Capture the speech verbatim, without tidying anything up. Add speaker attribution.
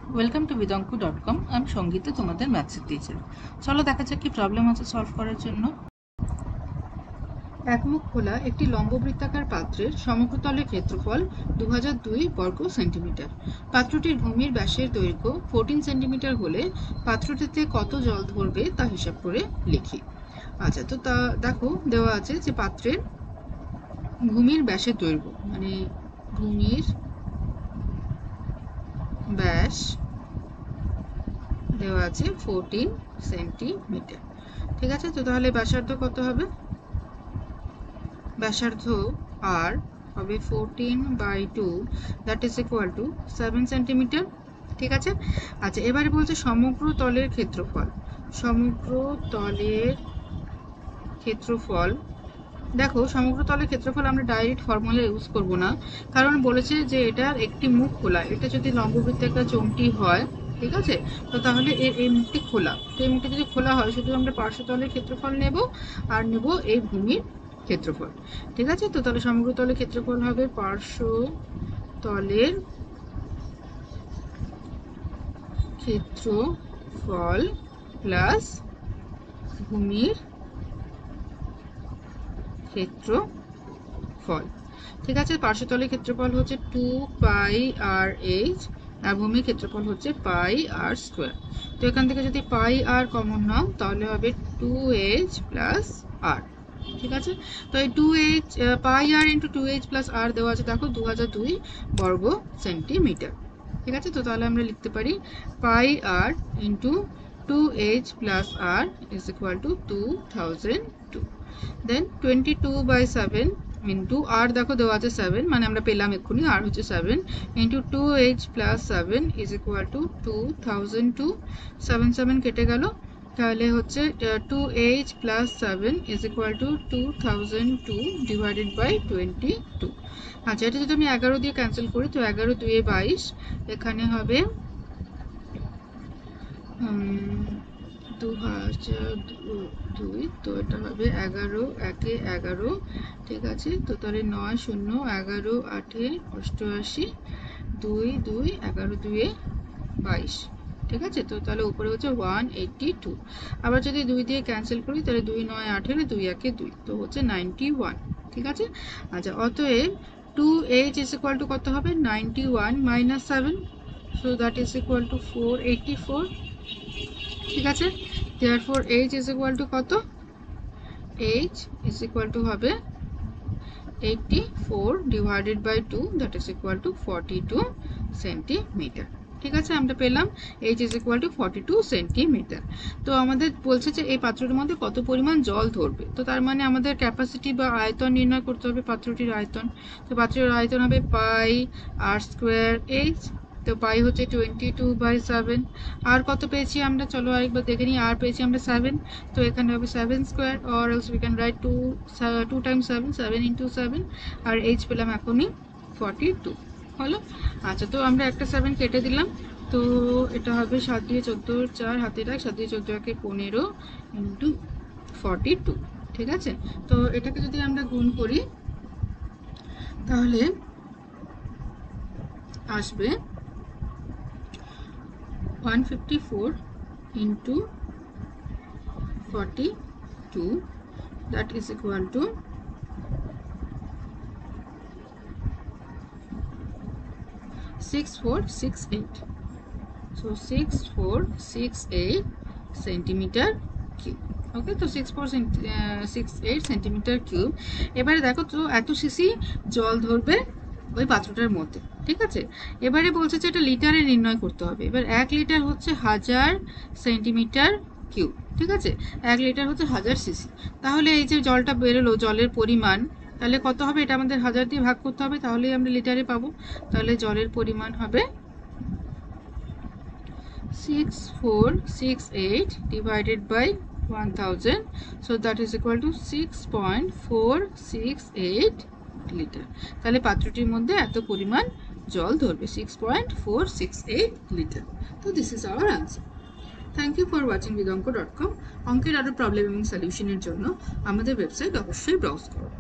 Speaker 1: Welcome to বিদঙ্কু dot com. আমি সঙ্গীতা, তোমাদের ম্যাথসের টিচার। চলো দেখা যাক কি প্রবলেম আছে সলভ করার জন্য। একমুখ খোলা একটি লম্ববৃত্তাকার পাত্রের সমগ্রতলের ক্ষেত্রফল দু হাজার দুই বর্গ সেন্টিমিটার। পাত্রটির ভূমির ব্যাসের দৈর্ঘ্য চৌদ্দ সেন্টিমিটার হলে পাত্রটিতে কত জল ধরবে তা হিসাব করে লিখি। আচ্ছা, তো তা দেখো দেওয়া আছে যে পাত্রের ভূমির ব্যাসের দৈর্ঘ্য মানে ভূমির ব্যাস দেওয়া আছে চৌদ্দ সেন্টিমিটার। ঠিক আছে, তো তাহলে ব্যাসার্ধ কত হবে? ব্যাসার্ধ আর হবে চৌদ্দ by two, that is equal to seven centimetre. ঠিক আছে। আচ্ছা, এবারে বলছে সমগ্র তলের ক্ষেত্রফল। সমগ্র তলের ক্ষেত্রফল দেখো, সমগ্র তলের ক্ষেত্রফল আমরা ডাইরেক্ট ফর্মুলা ইউজ করব না, কারণ বলেছে যে এটার একটি মুখ খোলা। এটা যদি লম্ববৃত্তাকার চোঙটি হয়, ঠিক আছে, তো তাহলে এর এই মুখটি খোলা। তো এই মুখটি যদি খোলা হয়, শুধু আমরা পার্শ্বতলের ক্ষেত্রফল নেব আর নেব এই ভূমির ক্ষেত্রফল। ঠিক আছে, তো তাহলে সমগ্র তলের ক্ষেত্রফল হবে পার্শ্বতলের ক্ষেত্রফল প্লাস ভূমির ক্ষেত্রফল। ঠিক আছে, পার্শ্বতলের ক্ষেত্রফল হচ্ছে টু পাই আর এইচ আর ভূমির ক্ষেত্রফল হচ্ছে পাই আর স্কোয়ার। তো এখান থেকে যদি পাই আর কমন নাও তাহলে হবে টু এইচ প্লাস আর। ঠিক আছে, তো এই two H pi R into two H plus R দেওয়া আছে দেখো দু হাজার দুই বর্গ সেন্টিমিটার। ঠিক আছে, তো তাহলে আমরা লিখতে পারি pi R into two H plus R is equal to two thousand two. Then twenty two by seven into R দেখো দেওয়া আছে সেভেন, মানে আমরা পেলাম এক্ষুনি আর হচ্ছে seven into two H plus seven is equal to two thousand two. Seven seven কেটে গেল, তাহলে হচ্ছে two H plus seven is equal to two thousand two divided by twenty two. আচ্ছা, এটা যদি আমি এগারো দিয়ে ক্যান্সেল করি তো এগারো দুয়ে বাইশ, এখানে হবে দু হাজার দুই, তো এটা হবে এগারো একে এগারো। ঠিক আছে, তো তাহলে নয় শূন্য এগারো আটে অষ্টআশি, দুই দুই এগারো দুয়ে বাইশ। ঠিক আছে, তো তাহলে উপরে হচ্ছে ওয়ান এইটটি টু। আবার যদি দুই দিয়ে ক্যান্সেল করি তাহলে দুই নয় আঠেরো, দুই একে দুই, তো হচ্ছে নাইনটি ওয়ান। ঠিক আছে। আচ্ছা, অতএব two H is equal to কত হবে? Ninety one minus seven, so that is equal to four eighty four. ঠিক আছে, therefore h is equal to কত? h is equal to হবে eighty four divided by two, that is equal to forty two centimetre. ঠিক আছে, আমরা পেলাম h is equal to forty two centimetre. তো আমাদের বলছে যে এই পাত্রটির মধ্যে কত পরিমাণ জল ধরবে, তো তার মানে আমাদের ক্যাপাসিটি বা আয়তন নির্ণয় করতে হবে, পাত্রটির আয়তন। তো পাত্রের আয়তন হবে পাই আর স্কোয়ার এইচ, তো পাই হচ্ছে টোয়েন্টি টু বাই সেভেন। আর কত পেয়েছি আমরা, চলো আরেকবার দেখে নিই। আর পেয়েছি আমরা সেভেন, তো এখানে হবে seven square, or else we can write to two times seven, seven into seven. আর এইচ পেলাম এখনই ফর্টি টু। হলো। আচ্ছা, তো আমরা একটা সেভেন কেটে দিলাম, তো এটা হবে সাত দিয়ে চোদ্দো চার হাতে রাখ, সাত দিয়ে চোদ্দো একে পনেরো ইন্টু ফর্টি টু। ঠিক আছে, তো এটাকে যদি আমরা গুণ করি তাহলে আসবে one fifty four into forty two, that is equal to six four six eight. so six four six eight centimetre cube. Okay, তো six four six eight centimetre cube. এবারে দেখো তো এত সিসি জল ধরবে ওই পাত্রটার মধ্যে। ঠিক আছে, এবারে বলছে যে এটা লিটারে নির্ণয় করতে হবে। এবার এক লিটার হচ্ছে হাজার সেন্টিমিটার কিউব। ঠিক আছে, এক লিটার হচ্ছে হাজার সিসি। তাহলে এই যে জলটা বেরোলো, জলের পরিমাণ তাহলে কত হবে? এটা আমাদের হাজার দিয়ে ভাগ করতে হবে, তাহলেই আমরা লিটারে পাবো। তাহলে জলের পরিমাণ হবে six four six eight divided by one thousand, so that is equal to six point four six eight লিটার। তাহলে পাত্রটির মধ্যে এত পরিমাণ জল ধরবে, six point four six eight litre. তো this is our answer. Thank you for watching বিদঙ্ক ডট কম। অঙ্কের আরও প্রবলেম এবং সলিউশনের জন্য আমাদের ওয়েবসাইট অবশ্যই ব্রাউজ করো।